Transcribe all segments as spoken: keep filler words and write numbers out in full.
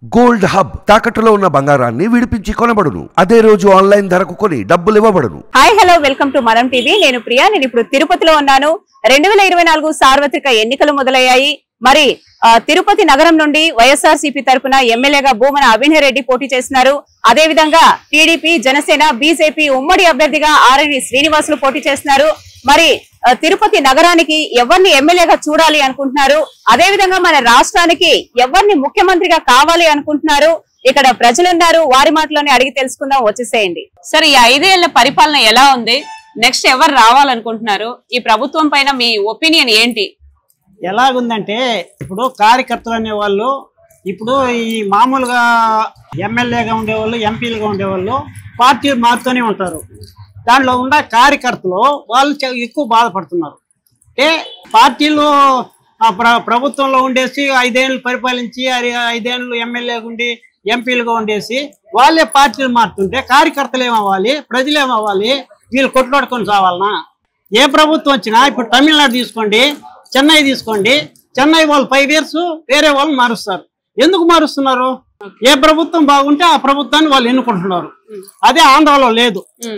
Gold hub తాకట్టులో ఉన్న బంగారాన్ని విడిపించి కొనబడును. అదే రోజు ఆన్లైన్ ధరకు కొని డబ్బులు ఇవ్వబడును. హాయ్ హలో వెల్కమ్ టు మనం టీవీ. నేను ప్రియా. నేను ఇప్పుడు తిరుపతిలో ఉన్నాను. రెండు వేల ఇరవై నాలుగు సార్వత్రిక ఎన్నికలు మొదలయ్యాయి. మరి తిరుపతి నగరం నుండి వైఎస్ఆర్ సిపి తరఫున ఎమ్మెల్యేగా భూమన అభినయ్ రెడ్డి పోటీ చేస్తున్నారు. అదే విధంగా టీడీపీ, జనసేన, బీజేపీ ఉమ్మడి అభ్యర్థిగా ఆర్ఎన్ శ్రీనివాసులు పోటీ చేస్తున్నారు. మరి తిరుపతి నగరానికి ఎవరిని ఎమ్మెల్యేగా చూడాలి అనుకుంటున్నారు, అదే విధంగా మన రాష్ట్రానికి ఎవరిని ముఖ్యమంత్రిగా కావాలి అనుకుంటున్నారు, ఇక్కడ ప్రజలున్నారు, వారి మాటలోనే అడిగి తెలుసుకుందాం. వచ్చేసేయండి సార్. ఈ ఐదేళ్ల పరిపాలన ఎలా ఉంది? నెక్స్ట్ ఎవరు రావాలనుకుంటున్నారు? ఈ ప్రభుత్వం పైన మీ ఒపీనియన్ ఏంటి? ఎలాగుందంటే ఇప్పుడు కార్యకర్తలు అనేవాళ్ళు ఇప్పుడు ఈ మామూలుగా ఎమ్మెల్యేగా ఉండేవాళ్ళు, ఎంపీలుగా ఉండేవాళ్ళు పార్టీలు మారుతూనే ఉంటారు. దాంట్లో ఉన్న కార్యకర్తలు వాళ్ళు ఎక్కువ బాధపడుతున్నారు. అంటే పార్టీలు ప్ర ప్రభుత్వంలో ఉండేసి ఐదేళ్ళు పరిపాలించి ఐదేళ్ళు ఎమ్మెల్యేగా ఉండి ఎంపీలుగా ఉండేసి వాళ్ళే పార్టీలు మారుతుంటే కార్యకర్తలు ఏమవ్వాలి, ప్రజలు ఏమవ్వాలి? వీళ్ళు కొట్లాడుకొని చావాలనా? ఏ ప్రభుత్వం వచ్చినా ఇప్పుడు తమిళనాడు తీసుకోండి, చెన్నై తీసుకోండి, చెన్నై వాళ్ళు ఫైవ్ ఇయర్స్ వేరే వాళ్ళు మారుస్తారు. ఎందుకు మారుస్తున్నారు? ఏ ప్రభుత్వం బాగుంటే ఆ ప్రభుత్వాన్ని వాళ్ళు ఎన్నుకుంటున్నారు. అదే ఆంధ్రాలో లేదు.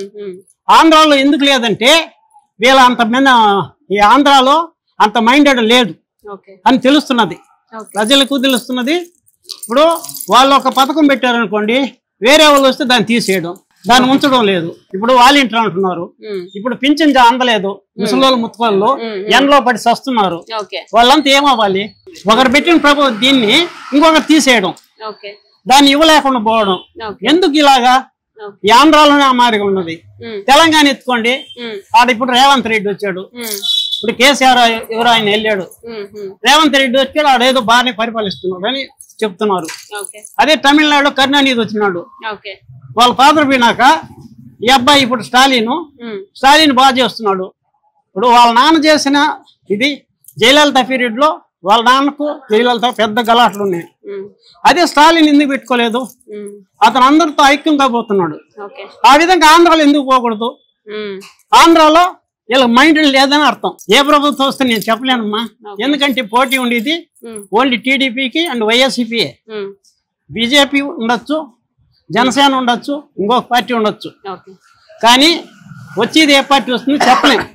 ఆంధ్రాలో ఎందుకు లేదంటే వీళ్ళ అంత మీద ఈ ఆంధ్రాలో అంత మైండెడ్ లేదు అని తెలుస్తున్నది, ప్రజలకు తెలుస్తున్నది. ఇప్పుడు వాళ్ళు ఒక పథకం పెట్టారనుకోండి, వేరే వాళ్ళు వస్తే దాన్ని తీసేయడం, దాన్ని ఉంచడం లేదు. ఇప్పుడు వాలంటీర్ అంటున్నారు, ఇప్పుడు పింఛన్ అందలేదు, ముసలోళ్ళు ముత్తుకోళ్ళు ఎండలో పడి సస్తున్నారు. వాళ్ళంతా ఏమవ్వాలి? ఒకరు పెట్టిన ప్రభు దీన్ని ఇంకొకరు తీసేయడం, దాన్ని ఇవ్వలేకుండా పోవడం. ఎందుకు ఇలాగా? ఈ ఆంధ్రాలోనే ఆ మారిగా ఉన్నది. తెలంగాణ ఎత్తుకోండి, ఆడ ఇప్పుడు రేవంత్ రెడ్డి వచ్చాడు, ఇప్పుడు కేసీఆర్ ఎవరు ఆయన వెళ్ళాడు, రేవంత్ రెడ్డి వచ్చాడు, ఆడేదో బాగానే పరిపాలిస్తున్నాడు అని చెప్తున్నారు. అదే తమిళనాడు కరుణానిధి వచ్చినాడు, వాళ్ళ ఫాదర్ పోయినాక ఈ అబ్బాయి ఇప్పుడు స్టాలిన్ స్టాలిన్ బాగా చేస్తున్నాడు. ఇప్పుడు వాళ్ళ నాన్న చేసిన ఇది జయలలిత పీరియడ్ లో వాళ్ళ నాన్నకు జయలలిత పెద్ద గలాట్లు ఉన్నాయి. అదే స్టాలిన్ ఎందుకు పెట్టుకోలేదు? అతను అందరితో ఐక్యంగా పోతున్నాడు. ఆ విధంగా ఆంధ్రాలో ఎందుకు పోకూడదు? ఆంధ్రాలో వీళ్ళకి మైండ్ లేదని అర్థం. ఏ ప్రభుత్వం వస్తే నేను చెప్పలేనమ్మా, ఎందుకంటే పోటీ ఉండేది ఓన్లీ టీడీపీకి అండ్ వైఎస్సీపీ. బీజేపీ ఉండొచ్చు, జనసేన ఉండొచ్చు, ఇంకొక పార్టీ ఉండొచ్చు, కానీ వచ్చేది ఏ పార్టీ వస్తుందో చెప్పలేము.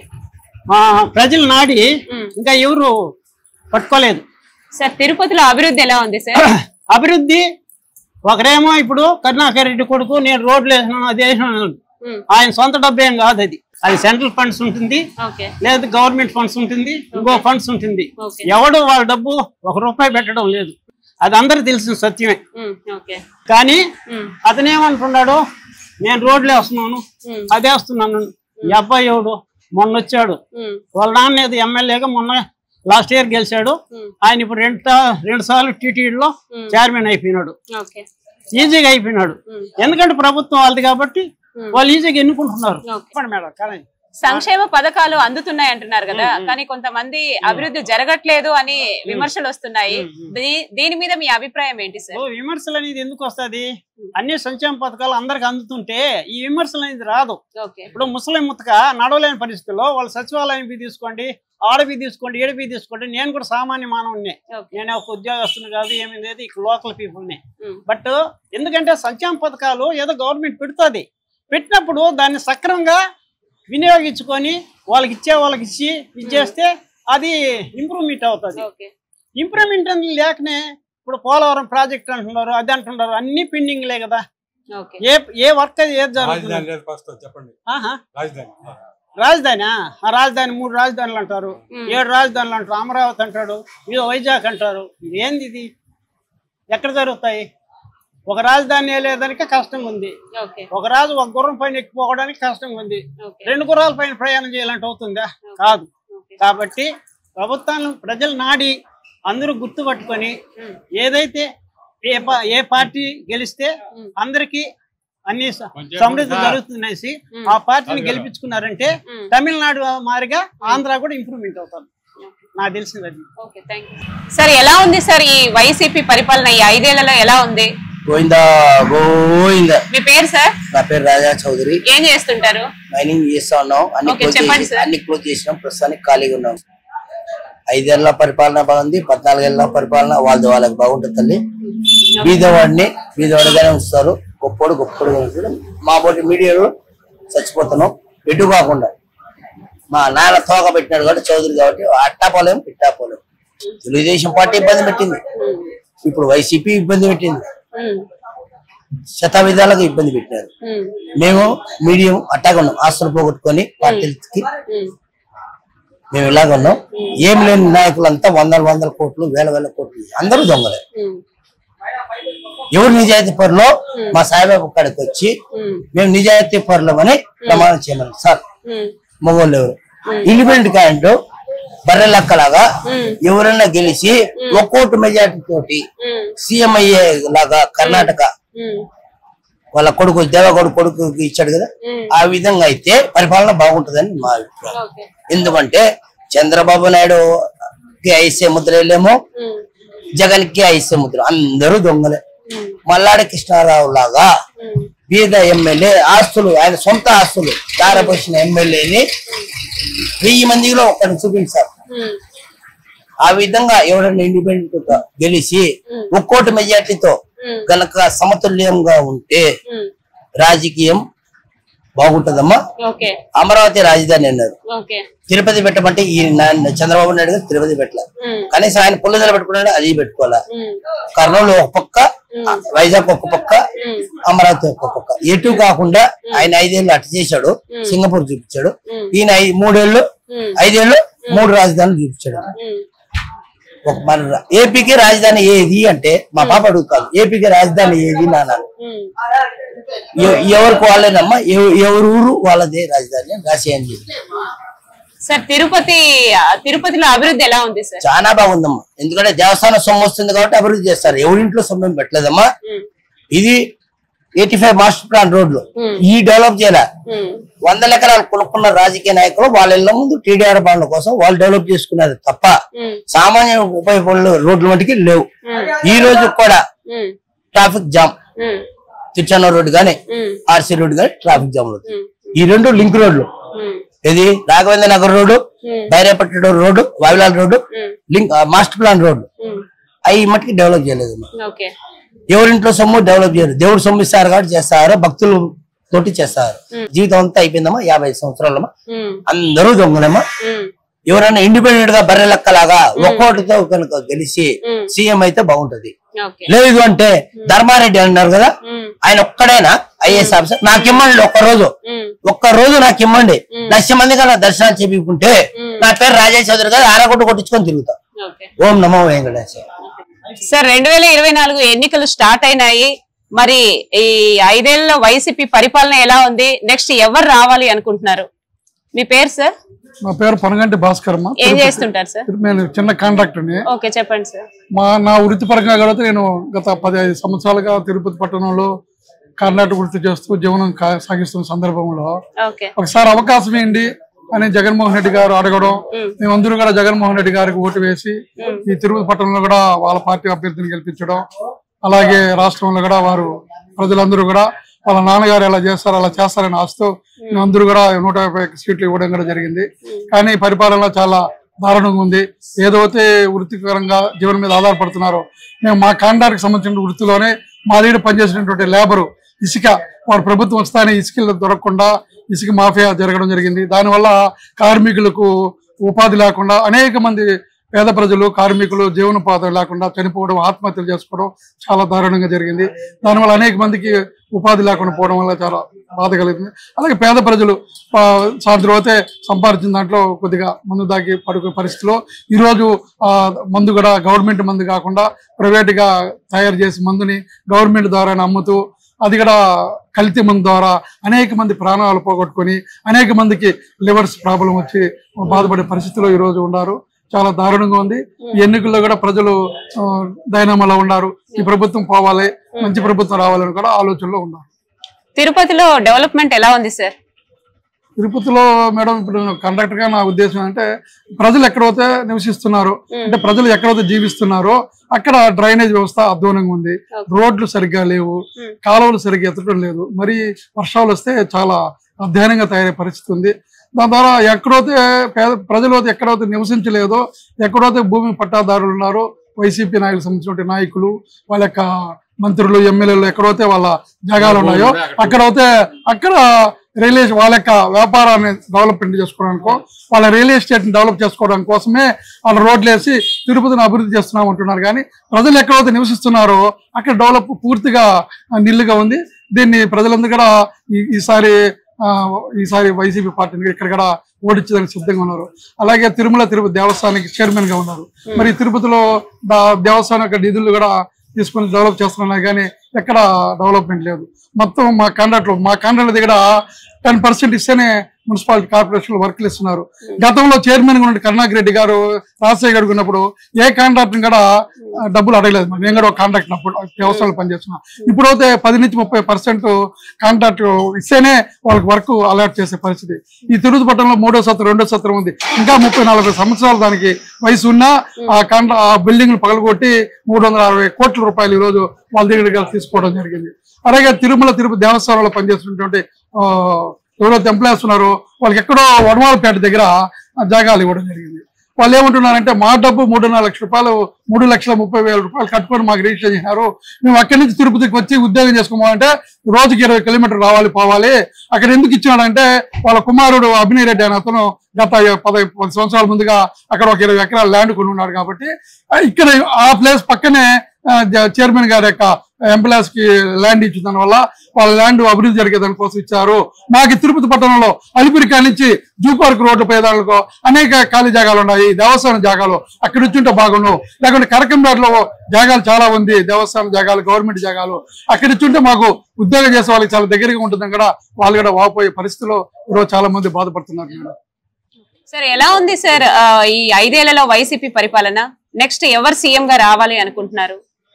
ప్రజలు నాడి ఇంకా ఎవరు పట్టుకోలేదు. సార్ తిరుపతిలో అభివృద్ధి ఎలా ఉంది సార్? అభివృద్ధి ఒకరేమో ఇప్పుడు కరుణాకర్ రెడ్డి కొడుకు నేను రోడ్లు వేసినాను, అది వేసినాను, ఆయన సొంత డబ్బు ఏం కాదు. అది అది సెంట్రల్ ఫండ్స్ ఉంటుంది, లేదా గవర్నమెంట్ ఫండ్స్ ఉంటుంది, ఇంకో ఫండ్స్ ఉంటుంది. ఎవడు వాళ్ళ డబ్బు ఒక రూపాయి పెట్టడం లేదు, అది అందరికి తెలిసిన సత్యమే. కానీ అతనేమంటున్నాడు, నేను రోడ్లు వేస్తున్నాను, అది వేస్తున్నాను. ఈ అబ్బాయి ఎవడు మొన్న వచ్చాడు, వాళ్ళ నాన్న ఏదో ఎమ్మెల్యేగా మొన్న లాస్ట్ ఇయర్ గెలిచాడు. ఆయన ఇప్పుడు రెండు రెండు సార్లు టీటీడీలో చైర్మన్ అయిపోయినాడు, ఈజీగా అయిపోయినాడు. ఎందుకంటే ప్రభుత్వం వాళ్ళది కాబట్టి వాళ్ళు ఈజీగా ఎన్నుకుంటున్నారు. మేడం కానీ సంక్షేమ పథకాలు అందుతున్నాయి అంటున్నారు కదా, కానీ కొంతమంది అభివృద్ధి జరగట్లేదు అని విమర్శలు వస్తున్నాయి. దీని మీద మీ అభిప్రాయం ఏంటి సార్? విమర్శలు అనేది ఎందుకు వస్తుంది? అన్ని సంక్షేమ పథకాలు అందరికి అందుతుంటే ఈ విమర్శలు అనేది రాదు. ఇప్పుడు ముసలిం ముతక నడవలేని పరిస్థితుల్లో వాళ్ళు సచివాలయం బి తీసుకోండి, ఆడబి తీసుకోండి, ఏడబి తీసుకోండి. నేను కూడా సామాన్య మానవుడినే, నేను ఒక ఉద్యోగస్తుని కాదు, ఏమీ లేదు, ఇక్కడ లోకల్ పీపుల్ని. బట్ ఎందుకంటే సంక్షేమ పథకాలు ఏదో గవర్నమెంట్ పెడుతుంది, పెట్టినప్పుడు దాన్ని సక్రమంగా వినియోగించుకొని వాళ్ళకి ఇచ్చే వాళ్ళకి ఇచ్చి ఇచ్చేస్తే అది ఇంప్రూవ్మెంట్ అవుతుంది. ఇంప్రూవ్మెంట్ అనేది లేకనే ఇప్పుడు పోలవరం ప్రాజెక్ట్ అంటున్నారు, అది అంటున్నారు, అన్ని పెండింగ్లే కదా. ఏ ఏ వర్క్ అది ఏది జరుగుతుంది? రాజధాని రాజధాని మూడు రాజధానులు అంటారు, ఏడు రాజధానులు అంటారు, అమరావతి అంటాడు, ఇది వైజాగ్ అంటారు. ఏంది ఇది? ఎక్కడ జరుగుతాయి? ఒక రాజధాని లేదానికి కష్టంగా ఉంది, ఒక రాజు ఒక గుర్రం పైన ఎక్కిపోవడానికి కష్టంగా ఉంది, రెండు గుర్రాల పైన ప్రయాణం చేయాలంటే అవుతుందా? కాదు. కాబట్టి ప్రభుత్వాన్ని ప్రజలు నాడి అందరూ గుర్తు పట్టుకొని ఏదైతే ఏ ఏ పార్టీ గెలిస్తే అందరికి అన్ని సమృద్ధి జరుగుతుందనేసి ఆ పార్టీని గెలిపించుకున్నారంటే తమిళనాడు మారిగా ఆంధ్ర కూడా ఇంప్రూవ్మెంట్ అవుతుంది, నాకు తెలిసింది. సార్ ఎలా ఉంది సార్ ఈ వైసీపీ పరిపాలన ఈ ఐదేళ్లలో ఎలా ఉంది? గోవిందా గోవిందా. మీ పేరు సార్? నా పేరు రాజా చౌదరి. ఏం చేస్తుంటారు? మైనింగ్ చేస్తా ఉన్నాం, అన్ని అన్ని క్లోజ్ చేసినాం, ప్రస్తుతానికి ఖాళీగా ఉన్నాం. ఐదేళ్ల పరిపాలన బాగుంది, పద్నాలుగేళ్ల పరిపాలన వాళ్ళది వాళ్ళకి బాగుంటుంది తల్లి. బీదవాడిని బీదవాడిగానే ఉంచుతారు, గొప్పోడు గొప్పోడు ఉంచుతారు. మా బోటి మీడియాలో చచ్చిపోతున్నాం ఎటు కాకుండా. మా నాన్న తోక పెట్టినాడు కాబట్టి చౌదరి కాబట్టి అట్టాపోలేం పిట్టాపోలేం. తెలుగుదేశం పార్టీ ఇబ్బంది పెట్టింది, ఇప్పుడు వైసీపీ ఇబ్బంది పెట్టింది, శతాబ్దాలకు ఇబ్బంది పెట్టినారు. మేము మీడియం అట్టాగా ఉన్నాం, ఆస్తులు పోగొట్టుకొని పార్టీలకి మేము ఇలాగ ఉన్నాం. ఏం లేని నాయకులంతా వందల వందల కోట్లు వేల వేల కోట్లు అందరూ దొంగలే. ఎవరు నిజాయితీ పరులో మా సాయిబాబు కాడికి వచ్చి మేము నిజాయితీ పరులమని ప్రమాణం చేయమని సార్. మగవాళ్ళు ఎవరు ఇండిపెండెంట్ క్యాండిడేట్ బర్రె లెక్కలాగా ఎవరైనా గెలిచి ఒక్కోటి మెజార్టీ తోటి సీఎం అయ్యే లాగా కర్ణాటక వాళ్ళ కొడుకు దేవగౌడ కొడుకు ఇచ్చాడు కదా, ఆ విధంగా అయితే పరిపాలన బాగుంటుందని మా అభిప్రాయం. ఎందుకంటే చంద్రబాబు నాయుడు కి ఐసే ముద్ర వెళ్ళేమో, జగన్ కి ఐసే ముద్ర, అందరూ దొంగలే. మల్లాడి కృష్ణారావు లాగా బీద ఎమ్మెల్యే ఆస్తులు ఆయన సొంత ఆస్తులు దారపోసిన ఎమ్మెల్యేని వెయ్యి మందిలో ఒకరిని చూపించారు. ఆ విధంగా ఎవరైనా ఇండిపెండెంట్ గా గెలిచి ఒక్కోటి మెజార్టీతో గనక సమతుల్యంగా ఉంటే రాజకీయం బాగుంటదమ్మా. అమరావతి రాజధాని అన్నారు, తిరుపతి పెట్టమంటే ఈ చంద్రబాబు నాయుడు గారు తిరుపతి పెట్టలే, కనీసం ఆయన పుల్లదల పెట్టుకున్నాడు, అది పెట్టుకోవాలా. కర్నూలు ఒక పక్క, వైజాగ్ ఒక పక్క, అమరావతి ఒక పక్క, ఎటు కాకుండా ఆయన ఐదేళ్లు అటు చేశాడు, సింగపూర్ చూపించాడు. ఈయన మూడేళ్లు ఐదేళ్లు మూడు రాజధానులు చూపించాడు. ఒక మన ఏపీకి రాజధాని ఏది అంటే మా పాప అడుగుతాను, ఏపీకి రాజధాని ఏది నాన్న? ఎవరికి వాళ్ళేనమ్మా, ఎవరు ఊరు వాళ్ళదే రాజధాని రాసేయండి. సార్ తిరుపతి తిరుపతిలో అభివృద్ధి ఎలా ఉంది సార్? చాలా బాగుందమ్మా, ఎందుకంటే దేవస్థానం సొమ్ము వస్తుంది కాబట్టి అభివృద్ధి చేస్తారు. ఎవరింట్లో సొమ్ము పెట్టలేదమ్మా. ఇది ఎయిటీ ఫైవ్ మాస్టర్ ప్లాన్ రోడ్లు ఈ డెవలప్ చేయాల. వందల ఎకరాలు కొనుక్కున్న రాజకీయ నాయకులు వాళ్ళ ఇళ్ల ముందు టీడీఆర్ బాండ్ల కోసం వాళ్ళు డెవలప్ చేసుకున్నారు తప్ప సామాన్య ఉపయోగపడే రోడ్ల మటుకి లేవు. ఈ రోజు కూడా ట్రాఫిక్ జామ్, తిరుచానూరు రోడ్డు గానీ ఆర్సీ రోడ్డు గానీ ట్రాఫిక్ జామ్ అవుతుంది. ఈ రెండు లింక్ రోడ్లు, ఇది Raghavendra Nagar road, Bairepatti road, Vavilal road, link master plan road అవి మటుకి డెవలప్ చేయలేదు. ఎవరింట్లో సొమ్ము డెవలప్ చేయరు, దేవుడు సొమ్ము ఇస్తారు కాబట్టి చేస్తారు, భక్తులు తోటి చేస్తారు. జీవితం అంతా అయిపోయిందమ్మా, యాభై సంవత్సరాలమ్మా, అందరూ దొంగలేమ్మా. ఎవరైనా ఇండిపెండెంట్ గా బర్రె లెక్కలాగా ఒక్కోటితో కనుక గెలిచి సీఎం అయితే బాగుంటది. లేదు అంటే ధర్మారెడ్డి అన్నారు కదా, ఆయన ఒక్కడైనా ఐఏఎస్ ఆఫీసర్ నాకు ఇమ్మండి, ఒక్క రోజు ఒక్క రోజు నాకు ఇమ్మండి, లక్ష మంది కన్నా దర్శనాలు చేపించుకుంటే నా పేరు రాజేష్ చౌదరి గారు ఆరగొట్టు కొట్టించుకొని తిరుగుతా. ఓం నమో వెంకటేశ్వర. సార్ రెండు వేల ఇరవై నాలుగు ఎన్నికలు స్టార్ట్ అయినాయి, మరి ఈ ఐదేళ్లలో వైసీపీ పరిపాలన ఎలా ఉంది? నెక్స్ట్ ఎవరు రావాలి అనుకుంటున్నారు? మీ పేరు సార్? మా పేరు పనగంటి భాస్కర్. ఏం చేస్తుంటారు సార్? నేను చిన్న కాంట్రాక్టర్ని. ఓకే చెప్పండి సార్. మా నా వృత్తిపరంగా కూడా నేను గత పదిహేను సంవత్సరాలుగా తిరుపతి పట్టణంలో కాంట్రాక్టర్ వృత్తి చేస్తూ జీవనం సాగిస్తున్న సందర్భంలో ఒకసారి అవకాశం ఏంటి అని జగన్మోహన్ రెడ్డి గారు అడగడం, మేమందరూ కూడా జగన్మోహన్ రెడ్డి గారికి ఓటు వేసి ఈ తిరుపతి పట్టణంలో కూడా వాళ్ళ పార్టీ అభ్యర్థిని గెలిపించడం, అలాగే రాష్ట్రంలో కూడా వారు ప్రజలందరూ కూడా వాళ్ళ నాన్నగారు ఎలా చేస్తారు అలా చేస్తారని ఆశతో మేమందరూ కూడా నూట యాభై సీట్లు ఇవ్వడం కూడా జరిగింది. కానీ పరిపాలన చాలా దారుణంగా ఉంది. ఏదైతే వృత్తిపరంగా జీవనం మీద ఆధారపడుతున్నారో మేము మా కాంట్రాక్ట్కి సంబంధించిన వృత్తిలోనే మా దగ్గర పనిచేసినటువంటి లేబరు ఇసుక వారు ప్రభుత్వం వస్తానే ఇసుకలు దొరకకుండా ఇసుక మాఫియా జరగడం జరిగింది. దానివల్ల కార్మికులకు ఉపాధి లేకుండా అనేక మంది పేద ప్రజలు కార్మికులు జీవనోపాధి లేకుండా చనిపోవడం, ఆత్మహత్యలు చేసుకోవడం చాలా దారుణంగా జరిగింది. దానివల్ల అనేక మందికి ఉపాధి లేకుండా పోవడం వల్ల చాలా బాధ కలిగింది. అలాగే పేద ప్రజలు సాయంత్రం అయితే సంపాదించిన దాంట్లో కొద్దిగా మందు దాగి పడుకునే పరిస్థితిలో ఈరోజు మందు కూడా గవర్నమెంట్ మందు కాకుండా ప్రైవేట్గా తయారు చేసి మందుని గవర్నమెంట్ ద్వారా అమ్ముతూ అది కూడా కల్తీ మందు ద్వారా అనేక మంది ప్రాణాలు పోగొట్టుకొని అనేక మందికి లివర్స్ ప్రాబ్లం వచ్చి బాధపడే పరిస్థితిలో ఈరోజు ఉన్నారు. చాలా దారుణంగా ఉంది. ఈ ఎన్నికల్లో కూడా ప్రజలు డైనామాలో ఉన్నారు. ఈ ప్రభుత్వం పోవాలి, మంచి ప్రభుత్వం రావాలని కూడా ఆలోచనలో ఉన్నారు. తిరుపతిలో డెవలప్మెంట్ ఎలా ఉంది సార్? తిరుపతిలో మేడం ఇప్పుడు కండక్టర్ గా నా ఉద్దేశం అంటే ప్రజలు ఎక్కడైతే నివసిస్తున్నారో అంటే ప్రజలు ఎక్కడైతే జీవిస్తున్నారో అక్కడ డ్రైనేజ్ వ్యవస్థ అధ్వానంగా ఉంది, రోడ్లు సరిగ్గా లేవు, కాలువలు సరిగ్గా ఎత్తడం లేదు. మరి వర్షాలు వస్తే చాలా అధ్వానంగా తయారయ్యే పరిస్థితి ఉంది. దాని ద్వారా ఎక్కడైతే పేద ప్రజలు ఎక్కడైతే నివసించలేదో, ఎక్కడైతే భూమి పట్టాదారులు ఉన్నారో వైసీపీ నాయకులకు సంబంధించిన నాయకులు వాళ్ళ యొక్క మంత్రులు ఎమ్మెల్యేలు ఎక్కడైతే వాళ్ళ జాగాలు ఉన్నాయో అక్కడైతే అక్కడ రియల్ ఎస్టేట్ వాళ్ళ యొక్క వ్యాపారాన్ని డెవలప్మెంట్ చేసుకోవడానికో వాళ్ళ రియల్ ఎస్టేట్ ని డెవలప్ చేసుకోవడం కోసమే వాళ్ళ రోడ్లు వేసి తిరుపతిని అభివృద్ధి చేస్తున్నాం అంటున్నారు. కానీ ప్రజలు ఎక్కడైతే నివసిస్తున్నారో అక్కడ డెవలప్ పూర్తిగా నిల్లుగా ఉంది. దీన్ని ప్రజలందరూ కూడా ఈసారి ఈసారి వైసీపీ పార్టీని ఇక్కడ కూడా ఓడించడానికి సిద్ధంగా ఉన్నారు. అలాగే తిరుమల తిరుపతి దేవస్థానానికి చైర్మన్ గా ఉన్నారు. మరి తిరుపతిలో దేవస్థానం యొక్క నిధులు కూడా తీసుకొని డెవలప్ చేస్తున్నారు కానీ ఎక్కడ డెవలప్మెంట్ లేదు. మొత్తం మా కాంట్రాక్ట్ మా కాంట్రాక్ట్ దగ్గర టెన్ పర్సెంట్ ఇస్తేనే మున్సిపాలిటీ కార్పొరేషన్ వర్క్లు ఇస్తున్నారు. గతంలో చైర్మన్ గా ఉన్న కరుణాకర్ రెడ్డి గారు రాజశేఖర్ గారు ఉన్నప్పుడు ఏ కాంట్రాక్ట్ కూడా డబ్బులు అడగలేదు. మేము కూడా ఒక కాంట్రాక్ట్ వ్యవస్థలో పనిచేస్తున్నాం. ఇప్పుడైతే పది నుంచి ముప్పై పర్సెంట్ కాంట్రాక్ట్ ఇస్తేనే వాళ్ళకి వర్క్ అలర్ట్ చేసే పరిస్థితి. ఈ తిరుపతి పట్టణంలో మూడో సత్రం రెండో సత్రం ఉంది. ఇంకా ముప్పై నలభై సంవత్సరాలు దానికి వయసు ఉన్నా ఆ కాంట్రా ఆ బిల్డింగ్ పగలగొట్టి మూడు వందల అరవై కోట్ల రూపాయలు ఈ రోజు వాళ్ళ దగ్గర తీసుకోవడం జరిగింది. అలాగే తిరుమల తిరుపతి దేవస్థానంలో పనిచేస్తున్నటువంటి ఎవరైతే ఎంప్లాయీస్ ఉన్నారో వాళ్ళకి ఎక్కడో వడమాలపేట దగ్గర జాగాలు ఇవ్వడం జరిగింది. వాళ్ళు ఏమంటున్నారంటే మా డబ్బు మూడున్నర లక్షల రూపాయలు మూడు లక్షల ముప్పై వేల రూపాయలు కట్టుకొని మాకు రిజిస్టర్ చేసినారు. మేము అక్కడి నుంచి తిరుపతికి వచ్చి ఉద్యోగం చేసుకోవాలంటే రోజుకి ఇరవై కిలోమీటర్లు రావాలి పోవాలి. అక్కడ ఎందుకు ఇచ్చినాడంటే వాళ్ళ కుమారుడు అభినయ్ రెడ్డి అనే అతను గత పది పది సంవత్సరాల ముందుగా అక్కడ ఒక ఇరవై ఎకరాల ల్యాండ్ కొని ఉన్నాడు కాబట్టి ఇక్కడ ఆ ప్లేస్ పక్కనే చైర్మన్ గారి యొక్క ఎంప్లాయీస్ కి ల్యాండ్ ఇచ్చిన దాని వల్ల వాళ్ళ ల్యాండ్ అభివృద్ధి జరిగే దానికోసం ఇచ్చారు. మాకు తిరుపతి పట్టణంలో అలిపిరి నుంచి జూ పార్క్ రోడ్డు పేదాలకు అనేక ఖాళీ జాగాలు ఉన్నాయి, దేవస్థానం జాగాలు. అక్కడ ఇచ్చుంటే బాగుండు. లేకుంటే కరకంపేటలో జాగాలు చాలా ఉంది, దేవస్థానం జాగాలు గవర్నమెంట్ జాగాలు. అక్కడ ఇచ్చుంటే మాకు ఉద్యోగం చేసే వాళ్ళకి చాలా దగ్గరగా ఉంటుందని కూడా వాళ్ళు కూడా వాపోయే పరిస్థితిలో ఈరోజు చాలా మంది బాధపడుతున్నారు. సార్ ఎలా ఉంది సార్ ఈ ఐదేళ్లలో వైసీపీ పరిపాలన? నెక్స్ట్ ఎవరు సీఎం గా రావాలి అనుకుంటున్నారు?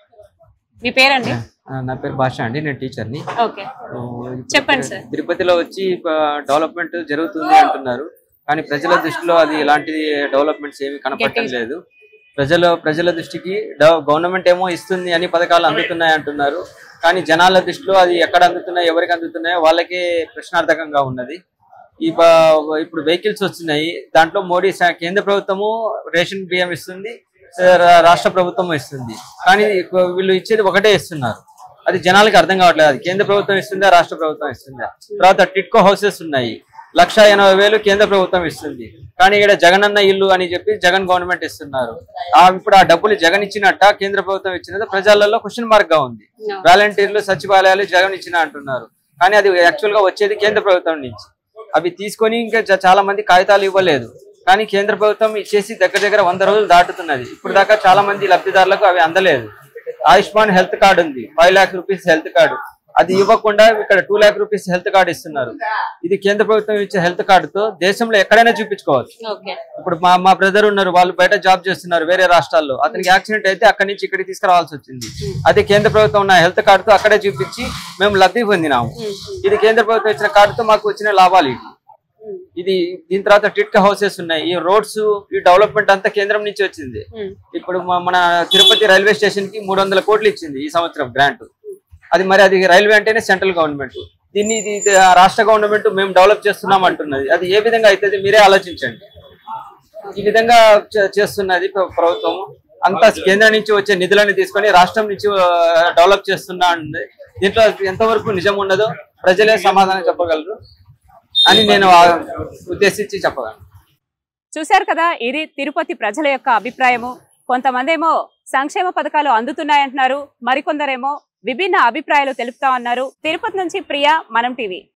మీ పేరండి? నా పేరు భాష అండి, నేను టీచర్ని. ఓకే, చెప్పండి సార్. తిరుపతిలో వచ్చి డెవలప్మెంట్ జరుగుతుంది అంటున్నారు, కానీ ప్రజల దృష్టిలో అది ఎలాంటి డెవలప్మెంట్స్ ఏమి కనపడటం లేదు. ప్రజల ప్రజల దృష్టికి గవర్నమెంట్ ఏమో ఇస్తుంది అని పథకాలు అందుతున్నాయి అంటున్నారు, కానీ జనాల దృష్టిలో అది ఎక్కడ అందుతున్నాయి ఎవరికి అందుతున్నాయో వాళ్ళకే ప్రశ్నార్థకంగా ఉన్నది. ఈ ఇప్పుడు వెహికల్స్ వస్తున్నాయి, దాంట్లో మోడీ కేంద్ర ప్రభుత్వము రేషన్ బియ్యం ఇస్తుంది, రాష్ట్ర ప్రభుత్వం ఇస్తుంది, కానీ వీళ్ళు ఇచ్చేది ఒకటే ఇస్తున్నారు. అది జనాలకి అర్థం కావట్లేదు. అది కేంద్ర ప్రభుత్వం ఇస్తుందా రాష్ట్ర ప్రభుత్వం ఇస్తుందా? తర్వాత టిట్కో హౌసెస్ ఉన్నాయి, లక్ష ఎనభై వేలు కేంద్ర ప్రభుత్వం ఇస్తుంది, కానీ ఇక్కడ జగనన్న ఇల్లు అని చెప్పి జగన్ గవర్నమెంట్ ఇస్తున్నారు. ఆ ఇప్పుడు ఆ డబ్బులు జగన్ ఇచ్చినట్ట కేంద్ర ప్రభుత్వం ఇచ్చినది ప్రజలలో క్వశ్చన్ మార్క్ గా ఉంది. వాలంటీర్లు సచివాలయాలు జగన్ ఇచ్చిన అంటున్నారు, కానీ అది యాక్చువల్ గా వచ్చేది కేంద్ర ప్రభుత్వం నుంచి. అవి తీసుకొని ఇంకా చాలా మంది కాగితాలు ఇవ్వలేదు, కానీ కేంద్ర ప్రభుత్వం ఇచ్చేసి దగ్గర దగ్గర వంద రోజులు దాటుతున్నది. ఇప్పుడు దాకా చాలా మంది లబ్ధిదారులకు అవి అందలేదు. ఆయుష్మాన్ హెల్త్ కార్డు ఉంది, five lakh rupees health card, అది ఇవ్వకుండా ఇక్కడ two lakh rupees health card ఇస్తున్నారు. ఇది కేంద్ర ప్రభుత్వం ఇచ్చే హెల్త్ కార్డుతో దేశంలో ఎక్కడైనా చూపించుకోవచ్చు. ఇప్పుడు మా మా బ్రదర్ ఉన్నారు, వాళ్ళు బయట జాబ్ చేస్తున్నారు వేరే రాష్ట్రాల్లో, అతనికి యాక్సిడెంట్ అయితే అక్కడి నుంచి ఇక్కడికి తీసుకురావాల్సి వచ్చింది. అదే కేంద్ర ప్రభుత్వం ఉన్న హెల్త్ కార్డుతో అక్కడే చూపించి మేము లబ్ధి పొందినాము. ఇది కేంద్ర ప్రభుత్వం ఇచ్చిన కార్డుతో మాకు వచ్చిన లాభాలు ఇది. ఇది దీని తర్వాత టిట్కా హౌసెస్ ఉన్నాయి, ఈ రోడ్స్ ఈ డెవలప్మెంట్ అంతా కేంద్రం నుంచి వచ్చింది. ఇప్పుడు మన తిరుపతి రైల్వే స్టేషన్ కి మూడు వందల కోట్లు ఇచ్చింది ఈ సంవత్సరం గ్రాంట్. అది మరి అది రైల్వే అంటేనే సెంట్రల్ గవర్నమెంట్, దీన్ని ఇది రాష్ట్ర గవర్నమెంట్ మేము డెవలప్ చేస్తున్నాం అంటున్నది. అది ఏ విధంగా అవుతుంది మీరే ఆలోచించండి. ఈ విధంగా చేస్తున్నది ప్రభుత్వం. అంతా కేంద్రం నుంచి వచ్చే నిధులను తీసుకొని రాష్ట్రం నుంచి డెవలప్ చేస్తున్నా అండి. దీంట్లో ఎంతవరకు నిజం ఉన్నదో ప్రజలే సమాధానం చెప్పగలరు అని నేను ఉద్దేశించి చెప్పగలను. చూశారు కదా, ఇది తిరుపతి ప్రజల యొక్క అభిప్రాయము. కొంతమంది ఏమో సంక్షేమ పథకాలు అందుతున్నాయంటున్నారు, మరికొందరేమో విభిన్న అభిప్రాయాలు తెలుపుతా ఉన్నారు. తిరుపతి నుంచి ప్రియా, మనం టీవీ.